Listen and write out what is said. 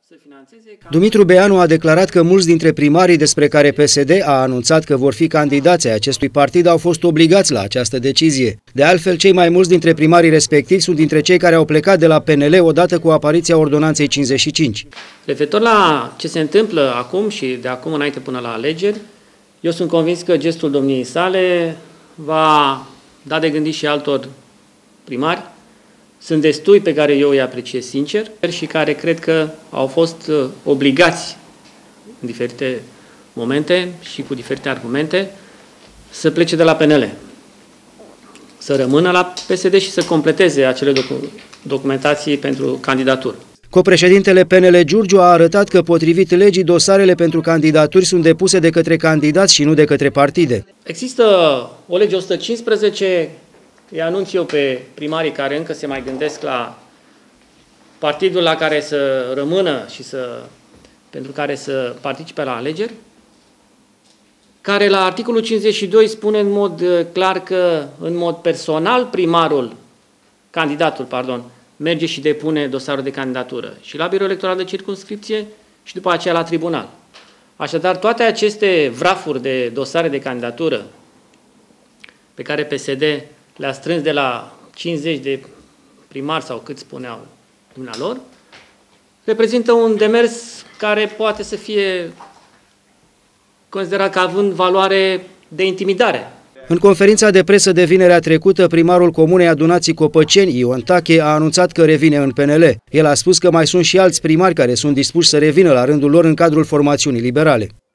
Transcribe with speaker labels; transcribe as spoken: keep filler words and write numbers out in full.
Speaker 1: Dumitru Beanu a declarat că mulți dintre primarii despre care P S D a anunțat că vor fi candidați ai acestui partid au fost obligați la această decizie. De altfel, cei mai mulți dintre primarii respectivi sunt dintre cei care au plecat de la P N L odată cu apariția ordonanței cincizeci și cinci.
Speaker 2: Referitor la ce se întâmplă acum și de acum înainte până la alegeri, eu sunt convins că gestul domniei sale va da de gândit și altor primari. Sunt destui pe care eu îi apreciez sincer și care cred că au fost obligați în diferite momente și cu diferite argumente să plece de la P N L, să rămână la P S D și să completeze acele docu documentații pentru candidatură.
Speaker 1: Copreședintele P N L Giurgiu a arătat că, potrivit legii, dosarele pentru candidaturi sunt depuse de către candidați și nu de către partide.
Speaker 2: Există o lege o sută cincisprezece, îi anunț eu pe primarii care încă se mai gândesc la partidul la care să rămână și să, pentru care să participe la alegeri, care la articolul cincizeci și doi spune în mod clar că în mod personal primarul, candidatul, pardon, merge și depune dosarul de candidatură și la Biroul Electoral de Circumscripție și după aceea la tribunal. Așadar, toate aceste vrafuri de dosare de candidatură pe care P S D le-a strâns de la cincizeci de primari sau cât spuneau dumnealor, reprezintă un demers care poate să fie considerat ca având valoare de intimidare.
Speaker 1: În conferința de presă de vinerea trecută, primarul Comunei Adunații Copăceni, Ion Tache, a anunțat că revine în P N L. El a spus că mai sunt și alți primari care sunt dispuși să revină la rândul lor în cadrul formațiunii liberale.